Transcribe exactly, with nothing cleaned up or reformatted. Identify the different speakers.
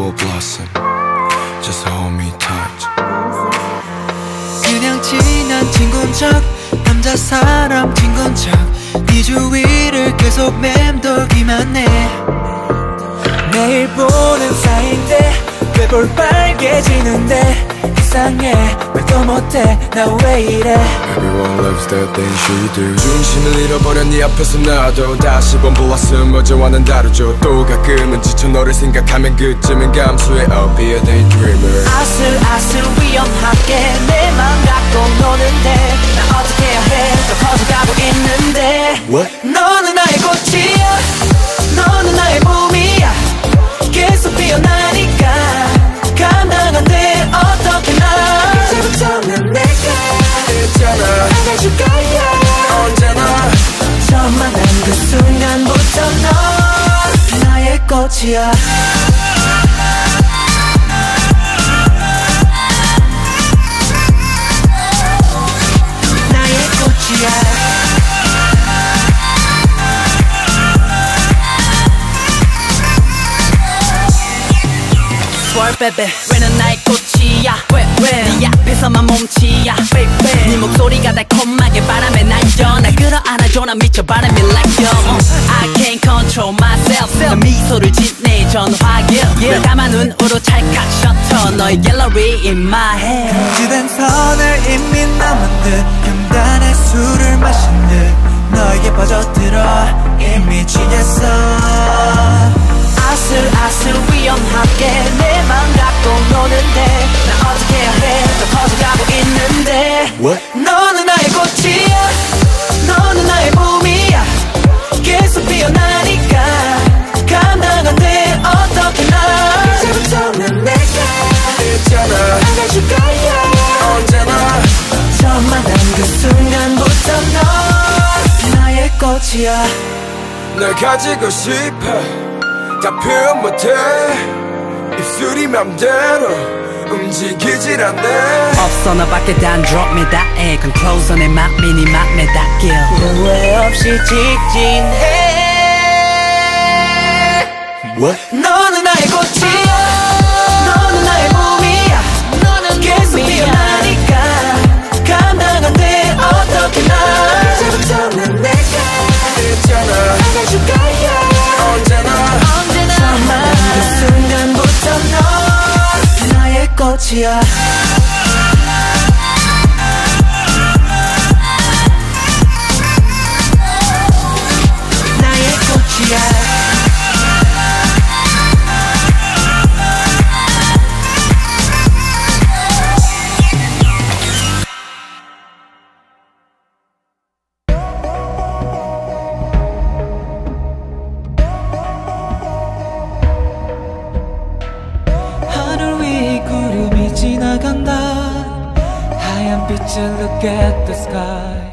Speaker 1: full blossom. Just hold me tight.
Speaker 2: 그냥 친한 친구인 척, 남자 사람 친구인 척, 네 주위를 계속 맴돌기만 해. 매일 보는 사이인데 왜 볼빨개지는데 이상해 말도 못해 나 왜 이래.
Speaker 1: Everyone loves that thing she do. 중심을 잃어버려 네 앞에서 나도 다시 본 blossom. 어제와는 다르죠. 또 가끔은 지쳐 너를 생각하면 그쯤은 감수해. I'll be a daydreamer.
Speaker 2: 아슬아슬 위험하게 내 맘 갖고 노는데 나 어떻게 해야 해. 더 커져가고 있는데
Speaker 1: What?
Speaker 2: 너는 나의 꽃이야, 너는 나의 봄이야. 계속 피어나니까 감당 안 돼. 어떻게 나 이제부터는 내가
Speaker 1: 있잖아.
Speaker 2: 안아줄 거야
Speaker 1: 언제나.
Speaker 2: 처음 만난 그 순간부터 넌 나의 꽃이야. 나의 꽃이야. Swear baby 왜 넌 나의 꽃이야. 왜 왜 네 앞에서만 몸치야 baby. 네 목소리가 달콤하게 바람에 날려 날 끌어안아줘. 난 미쳐 바람이 like you. I can't control myself. 난 미소를 짓네 전화길. 널 감아 눈으로 찰칵 셔터 너의 갤러리 in my head. 금지된 선을 이미 넘은 듯 금단의 술을 마신 듯 너에게 빠져들어 이미 취했어. 아슬아슬 위험하게 내 맘 갖고 노는데 나 어떻게 해야 해. 더 커져가고 있는데
Speaker 1: What?
Speaker 2: 너는 나의 꽃이야, 너는 나의 봄이야. 계속 피어나니까 감당 안 돼. 어떻게 나 이제부터는 내가
Speaker 1: 있잖아.
Speaker 2: 안아줄 거야
Speaker 1: 언제나.
Speaker 2: 처음 만난 그 순간부터 넌 나의 꽃이야.
Speaker 1: 널 가지고 싶어. 다 표현 못해. 입술이 맘대로 움직이질 않네.
Speaker 3: 없어 너밖에 단 drop me that egg. Come closer 내 맘이 네 맘에 닿길.
Speaker 2: 후회 없이 직진해.
Speaker 1: What?
Speaker 2: 너는 나의 꽃이야, 너는 나의 봄이야. 너는 계속 피어나니까 감당 안 돼. 어떻게 나 이제부터는 내가
Speaker 1: 있잖아.
Speaker 2: 안아줄 거야
Speaker 1: 언제나.
Speaker 2: 처음 만난 그 순간부터 넌 나의 꽃이야. 나의 꽃이야. 하늘 위 구름이 지나간다. 하얀 빛을 look at the sky.